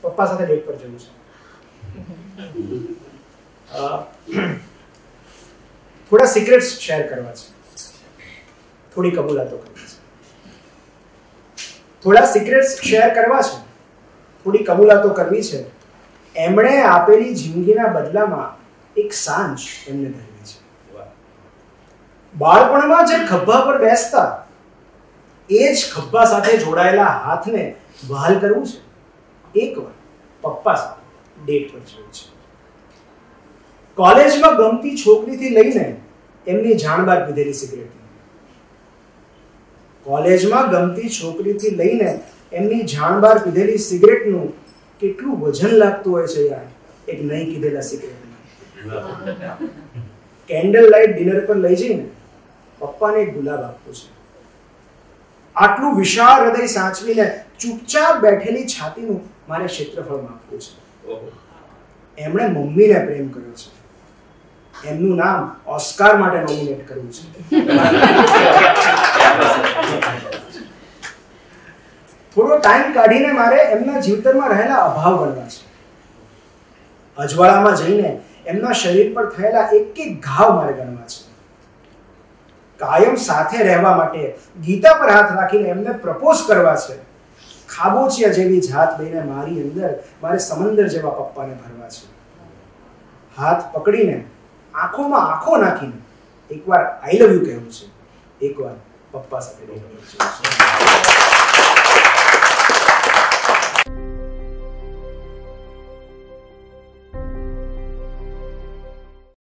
પપ્પા સાથે ડેટ પર જવું છે. થોડા સિક્રેટ્સ શેર કરવા છે, થોડી કબૂલાતો કરવી છે. થોડા સિક્રેટ્સ શેર કરવા છે, થોડી કબૂલાતો કરવી છે. એમણે આપેલી જિંદગીના બદલામાં એક સાંજ એમને ધરવી છે. બાળપણમાં જે ખભા પર બેસતા એ જ ખભા સાથે જોડાયેલા હાથને વહાલ કરવું છે. એકવાર પપ્પા સાથે ડેટ પર જવું છે. કોલેજમાં ગમતી છોકરીથી લઈને એમની જાણ બહાર પીધેલી સિગરેટ. કોલેજમાં ગમતી છોકરીથી લઈને એમની જાણ બહાર પીધેલી સિગરેટનું કેટલું વજન લાગતું હોય છે યાર એક નહીં કીધેલા સિગરેટમાં. કેન્ડલ લાઇટ ડિનર પર લઈ જઈને પપ્પાને એક ગુલાબ આપવો છે. આટલું વિશાળ હૃદય સાચવીને ચૂપચાપ બેઠેલી છાતીનું મારે ક્ષેત્રફળ માપવું છે. એમણે મમ્મીને પ્રેમ કર્યો છે. એમનું નામ ઓસ્કાર માટે નોમિનેટ કરવું છે. થોડો ટાઈમ કાઢીને મારે એમના જીવતરમાં રહેલા અભાવ ગણવા છે. અજવાળામાં જઈને એમના શરીર પર થયેલા એક એક ઘાવ મારે ગણવા છે. કાયમ સાથે રહેવા માટે ગીતા પર હાથ રાખીને એમને પ્રપોઝ કરવા છે. ખાબોચિયા જેવી જાત લઈને મારી અંદર મારે સમંદર જેવા પપ્પાને ભરવા છે. હાથ પકડીને આંખોમાં આંખો નાખીને એકવાર આઈ લવ યુ કહેવું છે. એકવાર પપ્પા સાથે રહેવું છે.